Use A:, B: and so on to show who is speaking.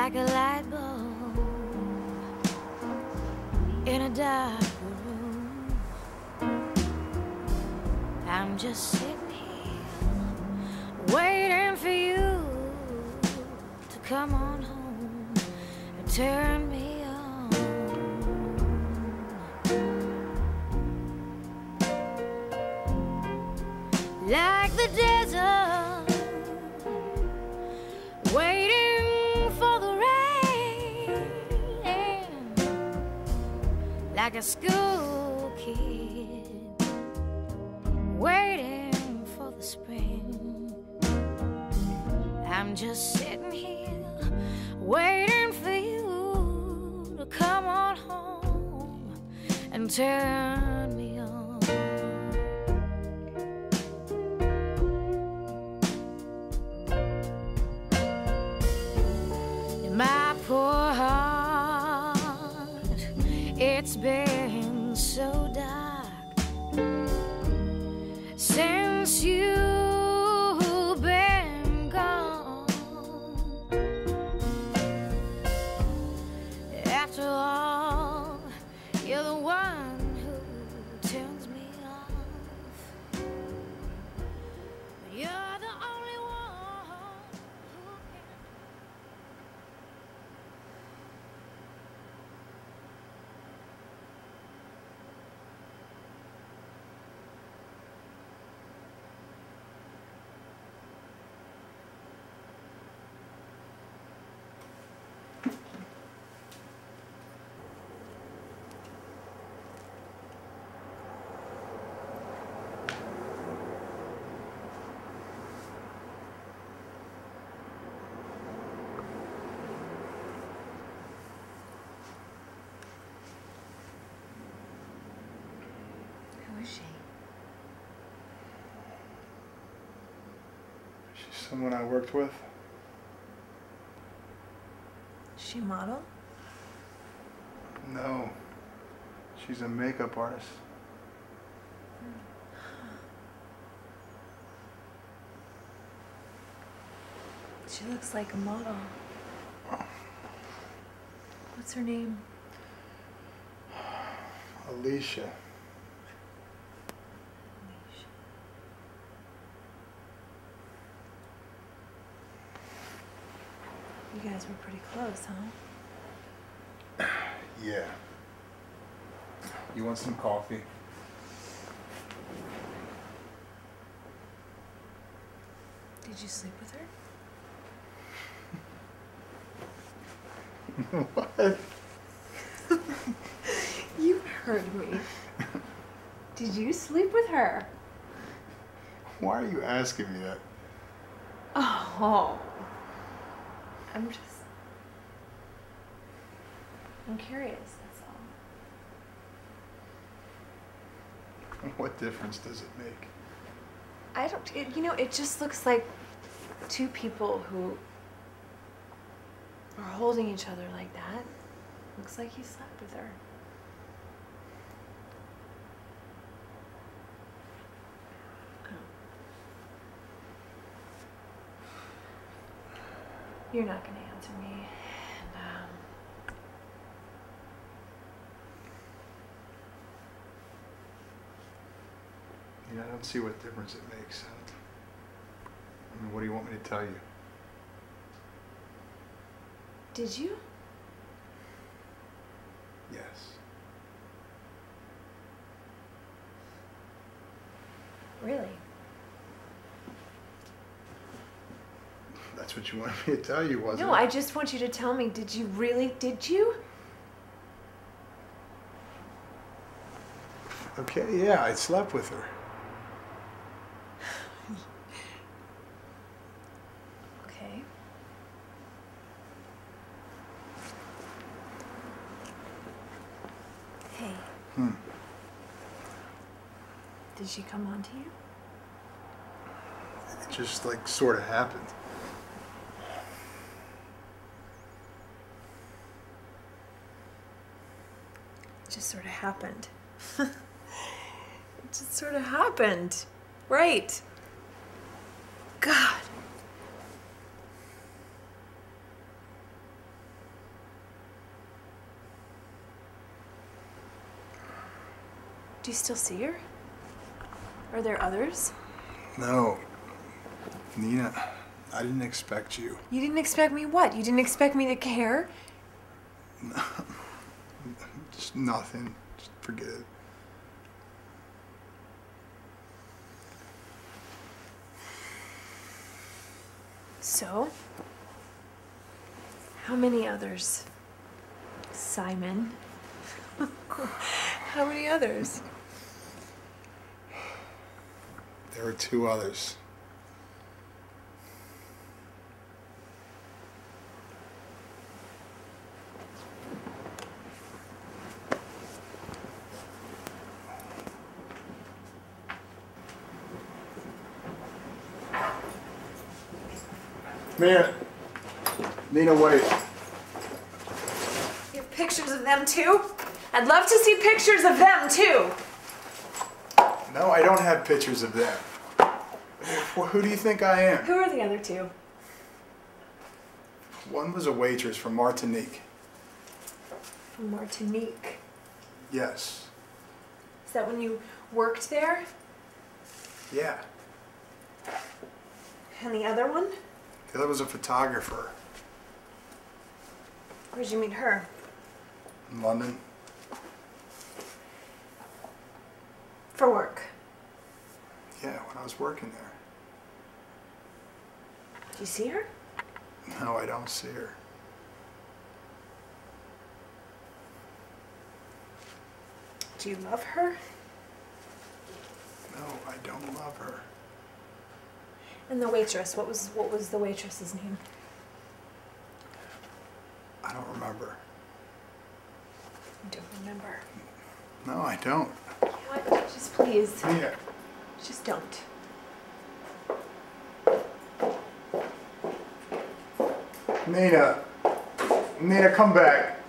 A: like a light bulb in a dark room. I'm just sitting here waiting for you to come on home and turn me on. Like the desert, waiting for the rain, like a school kid waiting for the spring. I'm just sitting here waiting for you to come on home and turn me on. My poor heart, it's been so dark since you've been gone. After all, you're the one who turns me off. But you're the only one who can.
B: Who is she?
C: She's someone I worked with.
B: Is she a model?
C: No. She's a makeup artist.
B: She looks like a model. What's her name?
C: Alicia.
B: You guys were pretty close, huh?
C: Yeah. You want some coffee?
B: Did you sleep with her?
C: What?
B: You heard me. Did you sleep with her?
C: Why are you asking me that?
B: Oh. I'm curious, that's all.
C: What difference does it make?
B: It just looks like two people who are holding each other like that. Looks like he slept with her. You're not going to answer me.
C: I don't see what difference it makes. I mean, what do you want me to tell you?
B: Did you?
C: Yes.
B: Really?
C: That's what you wanted me to tell you, wasn't it?
B: No, I just want you to tell me, did you really? Did you?
C: Okay, yeah, I slept with her.
B: Okay. Hey. Did she come on to you?
C: It just, like, sort of happened.
B: It just sort of happened. It just sort of happened. Right. God. Do you still see her? Are there others?
C: No. Nina, I didn't expect you.
B: You didn't expect me what? You didn't expect me to care?
C: Just nothing. Just forget it.
B: So? How many others? Simon? How many others?
C: There were 2 others. Nina, wait.
B: You have pictures of them too? I'd love to see pictures of them too.
C: No, I don't have pictures of them. Who do you think I am?
B: Who are the other 2?
C: One was a waitress from Martinique.
B: From Martinique.
C: Yes.
B: Is that when you worked there?
C: Yeah.
B: And the other one?
C: The other was a photographer
B: Where'd you meet her?
C: in London.
B: For work.
C: Yeah, when I was working there.
B: Do you see her?
C: No, I don't see her.
B: Do you love her?
C: No, I don't love her.
B: And the waitress, what was the waitress's name?
C: I don't remember.
B: You don't remember.
C: No, I don't.
B: What? Just please.
C: Nina.
B: Just don't.
C: Nina. Nina, come back.